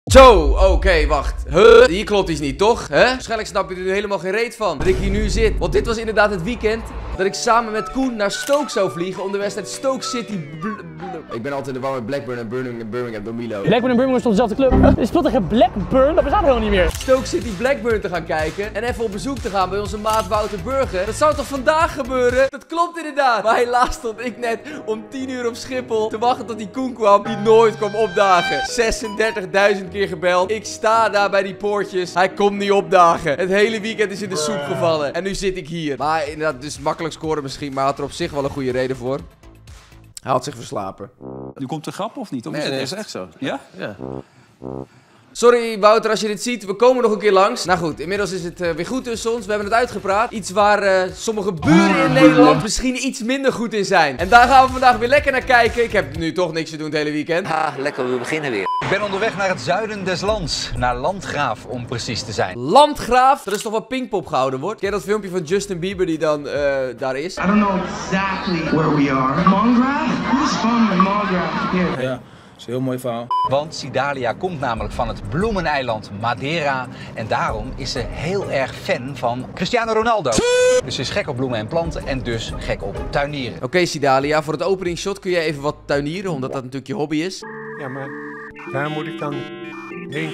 Zo, oké, wacht. Huh? Hier klopt iets niet, toch? Hè? Waarschijnlijk snap je er nu helemaal geen reet van dat ik hier nu zit. Want dit was inderdaad het weekend dat ik samen met Koen naar Stoke zou vliegen om de wedstrijd Stoke City... Ik ben altijd in de war met Blackburn en Birmingham door Milo. Blackburn en Birmingham is toch dezelfde club? Is het tegen Blackburn? Dat bestaat helemaal niet meer. Stoke City Blackburn te gaan kijken en even op bezoek te gaan bij onze maat Wouter Burger. Dat zou toch vandaag gebeuren? Dat klopt inderdaad. Maar helaas stond ik net om 10 uur op Schiphol te wachten tot die Koen kwam die nooit kwam opdagen. 36.000 keer gebeld. Ik sta daar bij die poortjes. Hij komt niet opdagen. Het hele weekend is in de soep gevallen. En nu zit ik hier. Maar inderdaad, dus makkelijk scoren misschien. Maar hij had er op zich wel een goede reden voor. Hij had zich verslapen. Nu komt de grap of niet? Of is het echt zo? Ja? Ja. Sorry Wouter als je dit ziet, we komen nog een keer langs. Nou goed, inmiddels is het weer goed tussen ons. We hebben het uitgepraat. Iets waar sommige buren in Nederland misschien iets minder goed in zijn. En daar gaan we vandaag weer lekker naar kijken. Ik heb nu toch niks te doen het hele weekend. Ha, lekker, we beginnen weer. Ik ben onderweg naar het zuiden des lands. Naar Landgraaf om precies te zijn. Landgraaf? Dat is toch waar Pinkpop gehouden wordt? Ken je dat filmpje van Justin Bieber die dan daar is? I don't know exactly where we are. Mongraaf? Who's fun with Mongraaf? Here. Ja. Dat is een heel mooi verhaal. Want Sidalia komt namelijk van het bloemeneiland Madeira. En daarom is ze heel erg fan van Cristiano Ronaldo. Dus ze is gek op bloemen en planten en dus gek op tuinieren. Oké, Sidalia, voor het openingsshot kun je even wat tuinieren, omdat dat natuurlijk je hobby is. Ja, maar waar moet ik dan heen?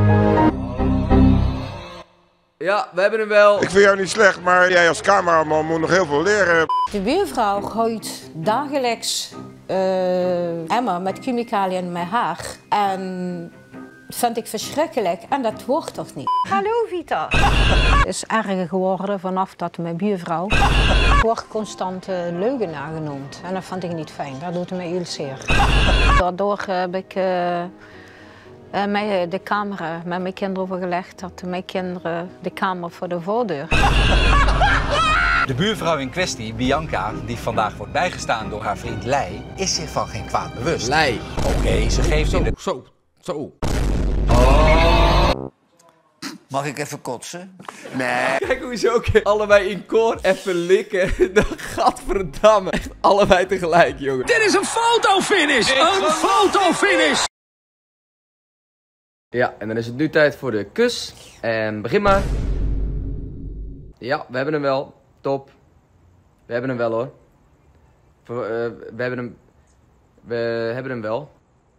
Ja, we hebben hem wel. Ik vind jou niet slecht, maar jij als cameraman moet nog heel veel leren. De buurvrouw gooit dagelijks emmer met chemicaliën in mijn haar. En dat vind ik verschrikkelijk en dat hoort toch niet. Hallo Vita. Het is erger geworden vanaf dat mijn buurvrouw wordt constant leugenaar genoemd. En dat vond ik niet fijn, dat doet me heel zeer. Daardoor heb ik de camera met mijn kinderen overgelegd dat mijn kinderen de kamer voor de voordeur. De buurvrouw in kwestie, Bianca, die vandaag wordt bijgestaan door haar vriend Lei, is zich van geen kwaad bewust. Lei. Oké, ze geeft in de... Zo. Mag ik even kotsen? Nee. Kijk hoe ze ook allebei in koor even likken. Gadverdamme. Echt allebei tegelijk, jongen. Dit is een fotofinish! Een fotofinish! Ja, en dan is het nu tijd voor de kus. En begin maar. Ja, we hebben hem wel. Top. We hebben hem wel hoor. We hebben hem wel.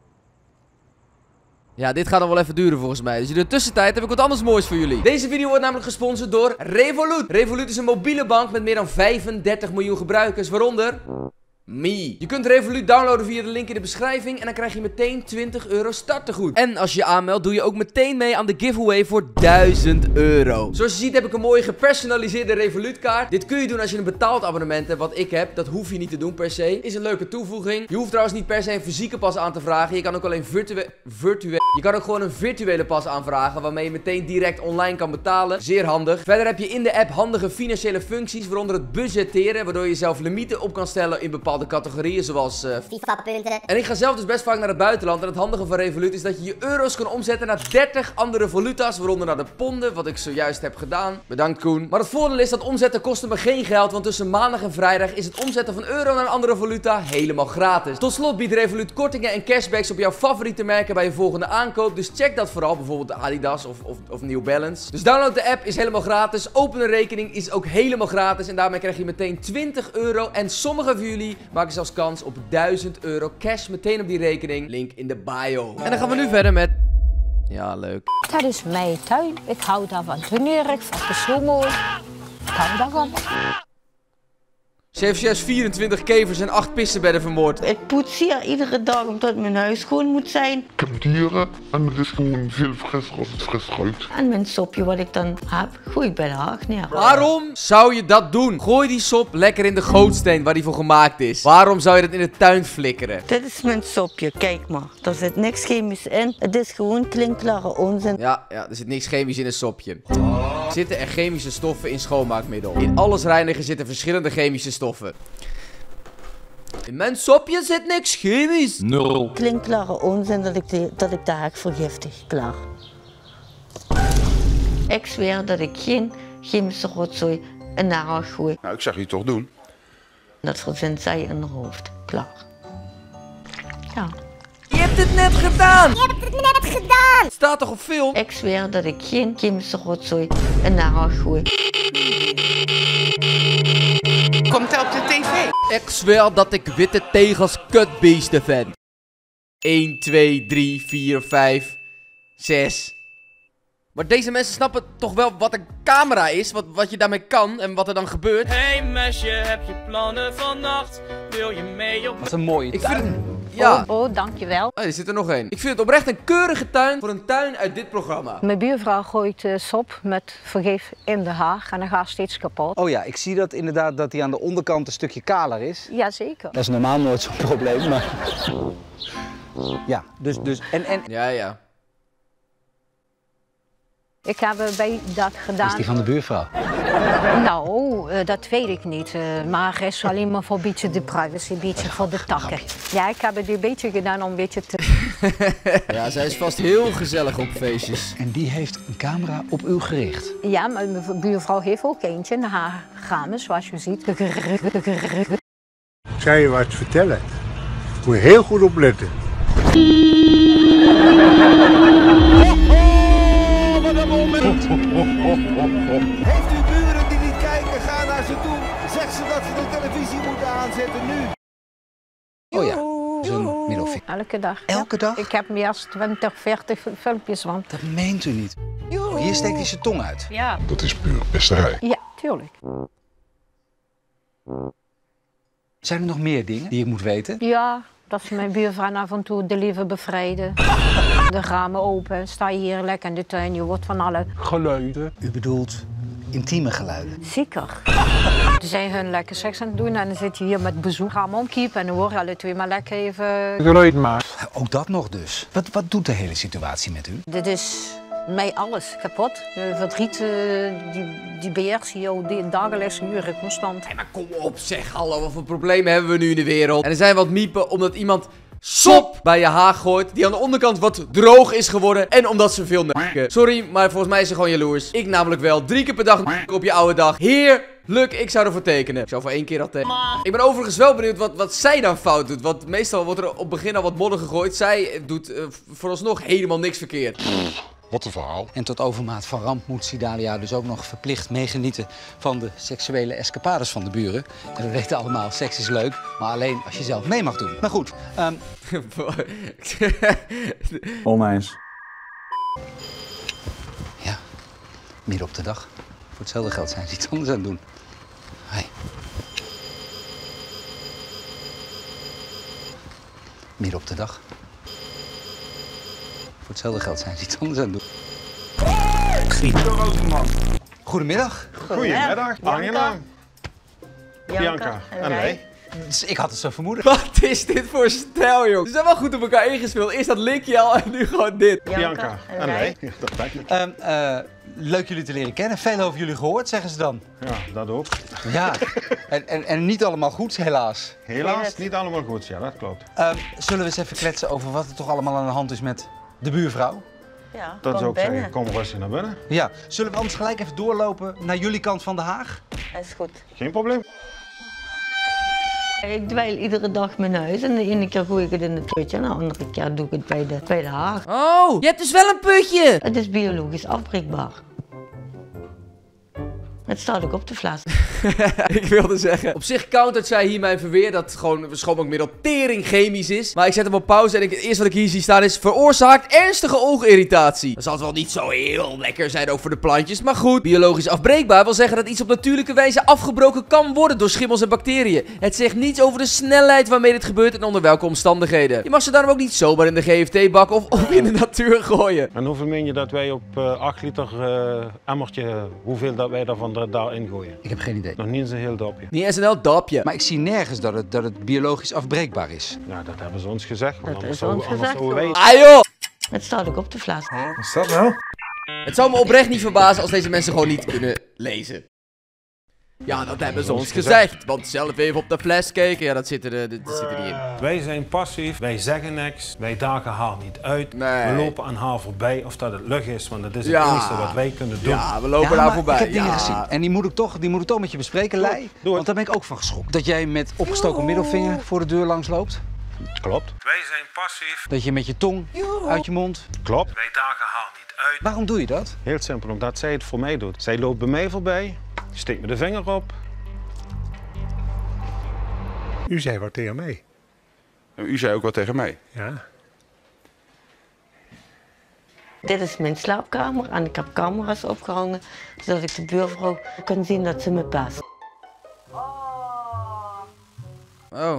Ja, dit gaat nog wel even duren volgens mij. Dus in de tussentijd heb ik wat anders moois voor jullie. Deze video wordt namelijk gesponsord door Revolut. Revolut is een mobiele bank met meer dan 35 miljoen gebruikers, waaronder... Me. Je kunt Revolut downloaden via de link in de beschrijving en dan krijg je meteen €20 startegoed. En als je je aanmeldt doe je ook meteen mee aan de giveaway voor €1000. Zoals je ziet heb ik een mooie gepersonaliseerde Revolut kaart. Dit kun je doen als je een betaald abonnement hebt, wat ik heb. Dat hoef je niet te doen per se. Is een leuke toevoeging. Je hoeft trouwens niet per se een fysieke pas aan te vragen. Je kan ook alleen Je kan ook gewoon een virtuele pas aanvragen waarmee je meteen direct online kan betalen. Zeer handig. Verder heb je in de app handige financiële functies, waaronder het budgetteren, waardoor je zelf limieten op kan stellen in bepaalde categorieën zoals FIFA-punten. En ik ga zelf dus best vaak naar het buitenland. En het handige van Revolut is dat je je euro's kan omzetten naar 30 andere valuta's, waaronder naar de ponden, wat ik zojuist heb gedaan. Bedankt Koen. Maar het voordeel is dat omzetten kostte me geen geld, want tussen maandag en vrijdag is het omzetten van euro naar een andere valuta helemaal gratis. Tot slot biedt Revolut kortingen en cashbacks op jouw favoriete merken bij je volgende aankoop. Dus check dat vooral, bijvoorbeeld Adidas of New Balance. Dus download de app, is helemaal gratis. Open een rekening, is ook helemaal gratis. En daarmee krijg je meteen €20. En sommige van jullie maken zelfs kans op €1000 cash meteen op die rekening. Link in de bio. En dan gaan we nu verder met... Ja, leuk. Dat is mijn tuin. Ik hou daarvan. Tuinieren, ik vind het zo mooi. Ik hou daarvan. Ze heeft juist 24 kevers en 8 pissenbedden vermoord. Ik poets hier iedere dag omdat mijn huis schoon moet zijn. Ik heb dieren en het is gewoon veel frisser als het fris ruikt. En mijn sopje wat ik dan heb, gooi ik bij de haag neer. Waarom zou je dat doen? Gooi die sop lekker in de gootsteen waar die voor gemaakt is. Waarom zou je dat in de tuin flikkeren? Dit is mijn sopje, kijk maar. Er zit niks chemisch in. Het is gewoon klinkklare onzin. Ja, er zit niks chemisch in een sopje. Zitten er chemische stoffen in schoonmaakmiddel? In alles reinigen zitten verschillende chemische stoffen. In mijn sopje zit niks chemisch. 0. Klinkklare onzin dat ik de haak vergiftig. Klaar. Ik zweer dat ik geen chemische rotzooi in de haag gooi. Nou, ik zeg je toch doen. Dat verzint zij in haar hoofd. Klaar. Ja. Je hebt het net gedaan! Je hebt het net gedaan! Het staat toch op film? Ik zweer dat ik geen chemische rotzooi in de haar gooi. Komt hij op de tv? Ik zweer dat ik witte tegels kutbeesten vind. 1, 2, 3, 4, 5, 6. Maar deze mensen snappen toch wel wat een camera is, wat je daarmee kan en wat er dan gebeurt. Hey meisje, heb je plannen vannacht? Wil je mee op... Wat een mooie Ik tuin. vind het... Ja. Oh, dankjewel. Oh, er zit er nog één. Ik vind het oprecht een keurige tuin voor een tuin uit dit programma. Mijn buurvrouw gooit sop met vergif in de haar en dan gaat steeds kapot. Oh ja, ik zie dat inderdaad dat hij aan de onderkant een stukje kaler is. Jazeker. Dat is normaal nooit zo'n probleem, maar... Ja, dus en... Ja. Ik heb bij dat gedaan. Is die van de buurvrouw? Nou, dat weet ik niet. Maar het is alleen maar voor een beetje de privacy, een beetje voor de takken. Ja, ik heb het een beetje gedaan om een beetje te... Ja, zij is vast heel gezellig op feestjes. En die heeft een camera op u gericht. Ja, maar mijn buurvrouw heeft ook eentje in haar gamen, zoals je ziet. Ik ga je wat vertellen. Moet je heel goed opletten. Heeft u buren die niet kijken, ga naar ze toe. Zeg ze dat ze de televisie moeten aanzetten nu. Oh ja, zo'n middelvinger. Elke dag. Elke dag? Ik heb meer dan 20, 40 filmpjes van. Dat meent u niet. Hier steekt hij zijn tong uit. Ja. Dat is puur pesterij. Ja, tuurlijk. Zijn er nog meer dingen die ik moet weten? Ja, dat ze mijn buurvrouw af en toe de lieven bevrijden. De ramen open, sta je hier lekker in de tuin, je wordt van alle... Geluiden. U bedoelt intieme geluiden? Zeker. Ze zijn hun lekker seks aan het doen en dan zit je hier met bezoek. Ga hem omkiepen en dan hoor je alle twee maar lekker even... Geluid maken. Ook dat nog dus. Wat doet de hele situatie met u? Dit is mij alles kapot. Verdriet, die beheerst je die dagelijks uren constant. Hey, maar kom op zeg, hallo, wat voor problemen hebben we nu in de wereld? En er zijn wat miepen omdat iemand sop bij je haag gooit, die aan de onderkant wat droog is geworden en omdat ze veel neuken. Sorry, maar volgens mij is ze gewoon jaloers. Ik namelijk wel 3 keer per dag op je oude dag. Heerlijk, ik zou ervoor tekenen. Ik zou voor 1 keer dat tekenen. Ik ben overigens wel benieuwd wat zij dan fout doet, want meestal wordt er op het begin al wat modder gegooid. Zij doet vooralsnog helemaal niks verkeerd. Wat een verhaal. En tot overmaat van ramp moet Sidalia dus ook nog verplicht meegenieten van de seksuele escapades van de buren. En we weten allemaal, seks is leuk, maar alleen als je zelf mee mag doen. Maar goed, Oneens. ja, midden op de dag. Voor hetzelfde geld zijn ze iets anders aan het doen. Hey. Midden op de dag. Voor hetzelfde geld zijn ze iets anders aan het doen. Goedemiddag. Goedemiddag. Aangenaam. Bianca. En wij. Dus ik had het zo vermoeden. Wat is dit voor stijl, joh? Ze zijn wel goed op elkaar ingespeeld. Eerst dat linkje al en nu gewoon dit. Bianca. En wij. Dat lijkt me. Leuk jullie te leren kennen. Veel over jullie gehoord, zeggen ze dan. Ja, dat ook. Ja, en niet allemaal goed, helaas. Helaas niet allemaal goed. Ja, dat klopt. Zullen we eens even kletsen over wat er toch allemaal aan de hand is met de buurvrouw? Ja, Dat kom zou ik binnen. zeggen. Kom rustig naar binnen. Ja, zullen we anders gelijk even doorlopen naar jullie kant van de Haag? Dat is goed. Geen probleem. Ik dweil iedere dag mijn huis en de ene keer gooi ik het in het putje en de andere keer doe ik het bij de haag. Oh, je hebt dus wel een putje. Het is biologisch afbreekbaar. Het staat ook op de fles. Ik wilde zeggen, op zich countert zij hier mijn verweer dat gewoon schoonmaakmiddel tering chemisch is. Maar ik zet hem op pauze en het eerste wat ik hier zie staan is veroorzaakt ernstige oogirritatie. Dat zal het wel niet zo heel lekker zijn ook voor de plantjes, maar goed. Biologisch afbreekbaar wil zeggen dat iets op natuurlijke wijze afgebroken kan worden door schimmels en bacteriën. Het zegt niets over de snelheid waarmee dit gebeurt en onder welke omstandigheden. Je mag ze daarom ook niet zomaar in de GFT-bak of in de natuur gooien. En hoeveel meen je dat wij op 8 liter emmertje, hoeveel dat wij daarin gooien? Ik heb geen idee. Nog niet eens een heel dopje. Niet eens een heel dapje. Maar ik zie nergens dat het biologisch afbreekbaar is. Ja, dat hebben ze ons gezegd. Dat Anders is ons gezegd, zouden wij... Ah joh! Het staat ook op de fles. Wat is dat nou? Het zou me oprecht niet verbazen als deze mensen gewoon niet kunnen lezen. Ja, dat hebben ze ons gezegd. Want zelf even op de fles kijken, ja, dat zit er niet in. Wij zijn passief, wij zeggen niks, wij dagen haar niet uit. Nee. We lopen aan haar voorbij of dat het lucht is, want dat is het enige wat wij kunnen doen. Ja, we lopen Ja, daar maar voorbij. ik heb dingen Ja. gezien. En die moet ik toch met je bespreken, Lei. Doe het. Want daar ben ik ook van geschrokken. Dat jij met opgestoken middelvinger voor de deur langs loopt. Klopt. Wij zijn passief. Dat je met je tong uit je mond. Klopt. Wij dagen haar niet uit. Waarom doe je dat? Heel simpel, omdat zij het voor mij doet. Zij loopt bij mij voorbij, steekt me de vinger op. U zei wat tegen mij. U zei ook wat tegen mij. Ja. Dit is mijn slaapkamer en ik heb camera's opgehangen, zodat ik de buurvrouw kan zien dat ze me past. Oh.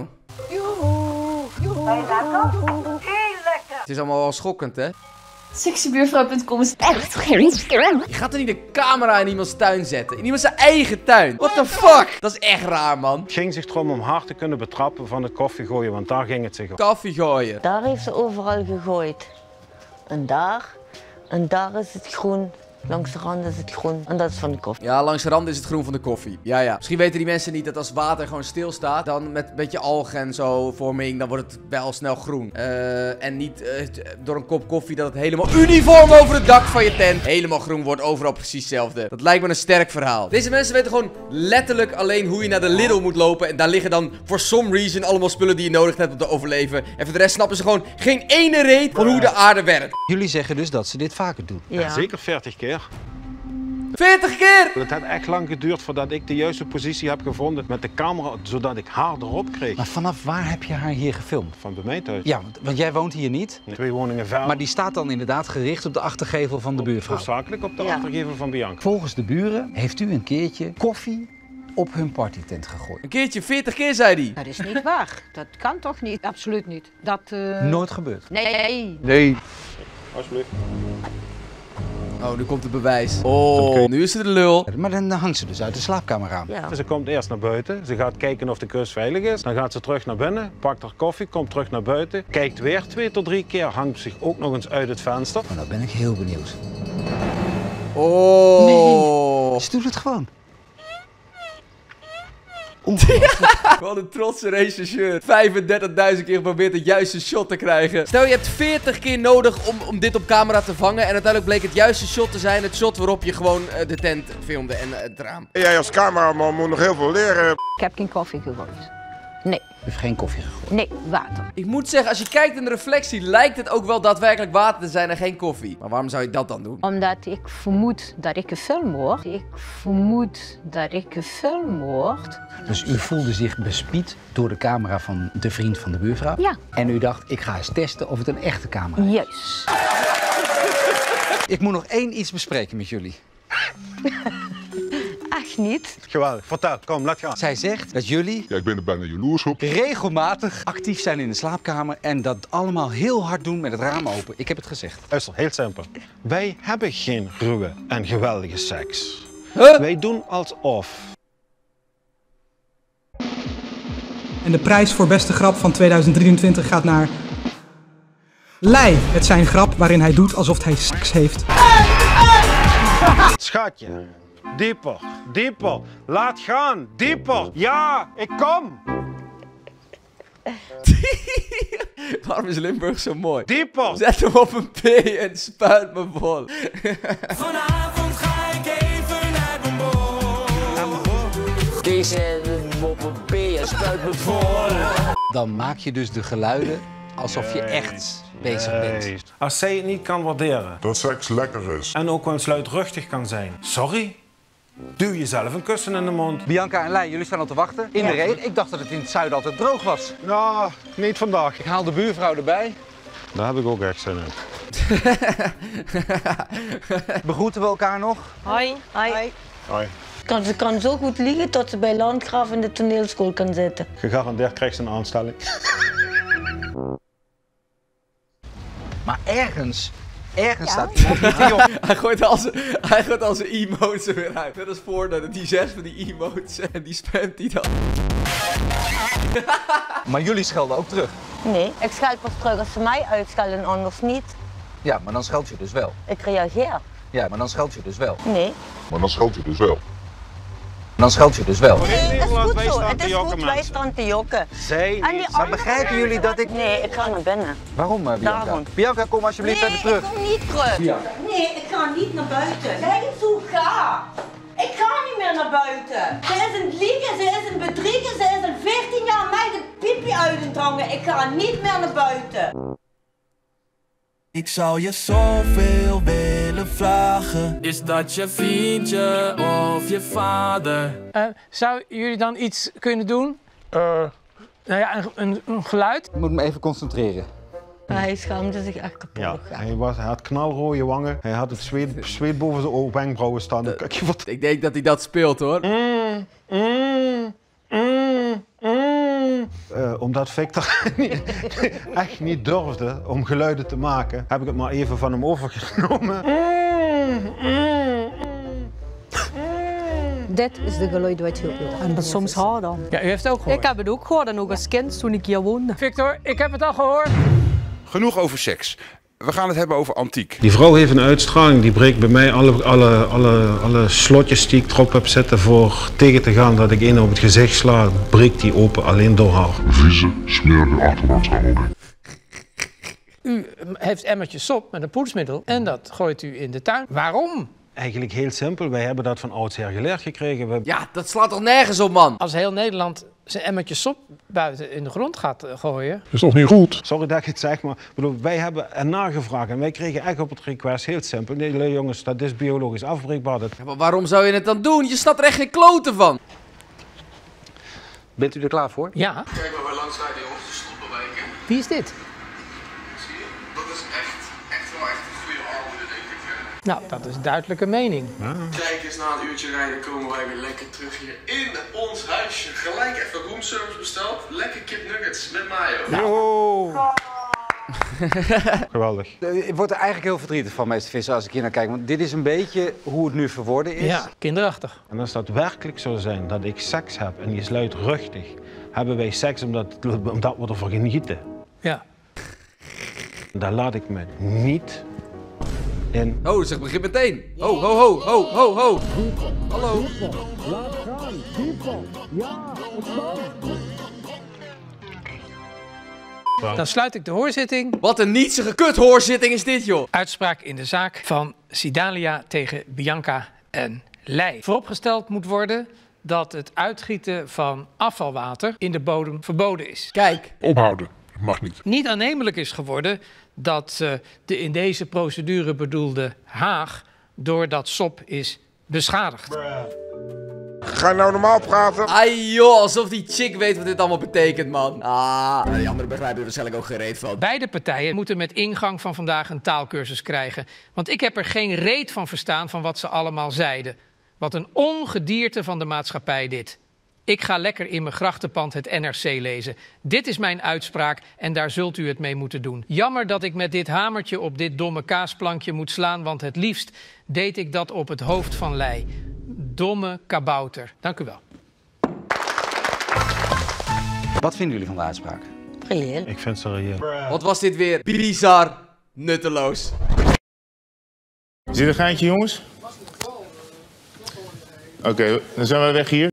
Het is allemaal wel schokkend, hè? Sexybuurvrouw.com is echt scary. Je gaat er niet de camera in iemands tuin zetten. In iemands eigen tuin. What the fuck? Dat is echt raar, man. Het ging zich erom om haar te kunnen betrappen van het koffiegooien, want daar ging het zich om. Koffiegooien. Daar heeft ze overal gegooid. En daar is het groen. Langs de rand is het groen en dat is van de koffie. Ja, langs de rand is het groen van de koffie. Ja. Misschien weten die mensen niet dat als water gewoon stilstaat, dan met een beetje algen en zo vorming, dan wordt het wel snel groen. En niet door een kop koffie dat het helemaal uniform over het dak van je tent helemaal groen wordt, overal precies hetzelfde. Dat lijkt me een sterk verhaal. Deze mensen weten gewoon letterlijk alleen hoe je naar de Lidl moet lopen. En daar liggen dan for some reason allemaal spullen die je nodig hebt om te overleven. En voor de rest snappen ze gewoon geen ene reet van hoe de aarde werkt. Jullie zeggen dus dat ze dit vaker doen. Ja. Zeker 40 keer. 40 keer! Het heeft echt lang geduurd voordat ik de juiste positie heb gevonden met de camera, zodat ik haar erop kreeg. Maar vanaf waar heb je haar hier gefilmd? Van bij mij thuis. Ja, want jij woont hier niet. 2 woningen verder. Maar die staat dan inderdaad gericht op de achtergevel van de buurvrouw. Hoofdzakelijk op de achtergevel van Bianca. Volgens de buren heeft u een keertje koffie op hun partytent gegooid. Een keertje, 40 keer zei hij. Dat is niet waar. Dat kan toch niet? Absoluut niet. Dat, Nooit gebeurd? Nee. Nee. Alsjeblieft. Oh, nu komt het bewijs. Oh, nu is ze de lul. Maar dan hangt ze dus uit de slaapkamer aan. Ja. Ze komt eerst naar buiten, ze gaat kijken of de kus veilig is. Dan gaat ze terug naar binnen, pakt haar koffie, komt terug naar buiten. Kijkt weer 2 tot 3 keer, hangt zich ook nog eens uit het venster. Maar nou ben ik heel benieuwd. Oh. Nee, ze doet het gewoon. Wat een trotse rechercheur. 35.000 keer geprobeerd het juiste shot te krijgen. Stel je hebt 40 keer nodig om dit op camera te vangen. En uiteindelijk bleek het juiste shot te zijn. Het shot waarop je gewoon de tent filmde en het raam. Jij als cameraman moet nog heel veel leren. Ik heb geen koffie gegooid. Nee. U heeft geen koffie gegooid? Nee, water. Ik moet zeggen, als je kijkt in de reflectie, lijkt het ook wel daadwerkelijk water te zijn en geen koffie. Maar waarom zou je dat dan doen? Omdat ik vermoed dat ik gefilmd word. Dus u voelde zich bespied door de camera van de vriend van de buurvrouw? Ja. En u dacht, ik ga eens testen of het een echte camera is? Juist. Ik moet nog iets bespreken met jullie. Echt niet. Geweldig, vertel, kom, laat gaan. Zij zegt dat jullie Ja, ik ben er bijna jaloers op. regelmatig actief zijn in de slaapkamer en dat allemaal heel hard doen met het raam open. Ik heb het gezegd. Luister, heel simpel. Wij hebben geen ruwe en geweldige seks. Huh? Wij doen alsof. En de prijs voor beste grap van 2023 gaat naar... Lei, het zijn grap waarin hij doet alsof hij seks heeft. Schatje, dieper, dieper, laat gaan, dieper. Ja, ik kom. Waarom is Limburg zo mooi? Dieper. Zet hem op een P en spuit me vol. Vanavond ga ik even naar mijn boom. Deze op een P en spuit me vol. Dan maak je dus de geluiden alsof je echt bezig bent. Als zij het niet kan waarderen. Dat seks lekker is. En ook wel sluitruchtig kan zijn. Sorry? Duw jezelf een kussen in de mond. Bianca en Lei, jullie staan al te wachten in de regen. Ik dacht dat het in het zuiden altijd droog was. Nou, niet vandaag. Ik haal de buurvrouw erbij. Daar heb ik ook echt zin in. Begroeten we elkaar nog? Hoi. Hoi. Hoi. Ze kan zo goed liegen tot ze bij Landgraaf in de toneelschool kan zitten. Gegarandeerd krijgt ze een aanstelling. Maar ergens staat iemand met die op. Hij gooit al zijn emotes er weer uit. Net als voordat die 6 van die emotes en die spamt die dan. Maar jullie schelden ook terug. Nee, ik scheld pas terug als ze mij uitschelden en anders niet. Ja, maar dan scheld je dus wel. Ik reageer. Ja, maar dan scheld je dus wel. Nee. Maar dan scheld je dus wel. Dan scheld je dus wel. Nee, het is goed zo. Het is goed, wij staan te jokken. Maar begrijpen jullie dat ik... Nee, ik ga naar binnen. Waarom, Bianca? Daarom. Bianca, kom alsjeblieft even terug. Nee, ik kom niet terug. Ja. Nee, ik ga niet naar buiten. Zeg eens hoe ga. Ik ga niet meer meer naar buiten. Ze is een liegen, ze is een bedrieger, ze is een 14 jaar mij de piepje uit te drangen. Ik ga niet meer naar buiten. Ik zou je zoveel willen vragen. Is dat je vriendje of je vader? Zou jullie dan iets kunnen doen? Nou ja, een geluid. Ik moet me even concentreren. Hij schaamde zich echt kapot. Ja, hij had knalrode wangen. Hij had het zweet boven zijn wenkbrauwen staan. Ik denk dat hij dat speelt hoor. Omdat Victor echt niet durfde om geluiden te maken, heb ik het maar even van hem overgenomen. Dit is de geluid wat je hoort. En soms harder. Ja, u heeft het ook gehoord. Ik heb het ook gehoord en ook als kind toen ik hier woonde. Victor, ik heb het al gehoord. Genoeg over seks. We gaan het hebben over antiek. Die vrouw heeft een uitstraling, die breekt bij mij alle slotjes die ik erop heb zitten voor tegen te gaan dat ik in op het gezicht sla, breekt die open alleen door haar. Vieze, smerige achterbandshouding. U heeft emmertjes sop met een poetsmiddel en dat gooit u in de tuin. Waarom? Eigenlijk heel simpel, wij hebben dat van oudsher geleerd gekregen. Ja, dat slaat toch nergens op, man? Als heel Nederland zijn emmertjes sop buiten in de grond gaat gooien. Dat is toch niet goed? Sorry dat ik het zeg, maar wij hebben ernaar gevraagd en wij kregen echt op het request heel simpel. Nee, jongens, dat is biologisch afbreekbaar. Ja, maar waarom zou je het dan doen? Je snapt er echt geen kloten van. Bent u er klaar voor? Ja. Kijk maar waar langs rijden, jongens, de stoppenwijken. Wie is dit? Zie je? Dat is echt wel echt een goede armoede, denk ik. Nou, dat is duidelijke mening. Ja. Kijk eens, na een uurtje rijden komen wij weer lekker terug hier in ons huisje. Gelijk even roomservice besteld. Lekker kipnuggets met mayo. Nou. Geweldig. Ik word er eigenlijk heel verdrietig van, meester Visser, als ik hier naar kijk. Want dit is een beetje hoe het nu verworden is. Ja, kinderachtig. En als dat werkelijk zou zijn dat ik seks heb en je is luidruchtig, hebben wij seks omdat we ervan genieten. Ja. Daar laat ik me niet in. Oh, dat zegt begin meteen. Ho, ho, ho, ho, ho, ho. Hallo. Laat gaan, diepgang. Ja, dan sluit ik de hoorzitting. Wat een nietsige kuthoorzitting is dit, joh. Uitspraak in de zaak van Sidalia tegen Bianca en Leij. Vooropgesteld moet worden dat het uitgieten van afvalwater in de bodem verboden is. Kijk. Ophouden. Dat mag niet. Niet aannemelijk is geworden dat de in deze procedure bedoelde haag door dat sop is beschadigd. Ga je nou normaal praten? Ai joh, alsof die chick weet wat dit allemaal betekent, man. Ah, die anderen begrijpen er waarschijnlijk ook geen reet van. Beide partijen moeten met ingang van vandaag een taalkursus krijgen. Want ik heb er geen reet van verstaan van wat ze allemaal zeiden. Wat een ongedierte van de maatschappij dit. Ik ga lekker in mijn grachtenpand het NRC lezen. Dit is mijn uitspraak en daar zult u het mee moeten doen. Jammer dat ik met dit hamertje op dit domme kaasplankje moet slaan, want het liefst deed ik dat op het hoofd van Leij. Domme kabouter. Dank u wel. Wat vinden jullie van de uitspraak? Reëel. Ik vind ze reëel. Wat was dit weer? Bizar. Nutteloos. Is dit een geintje, jongens? Oké, dan zijn we weg hier.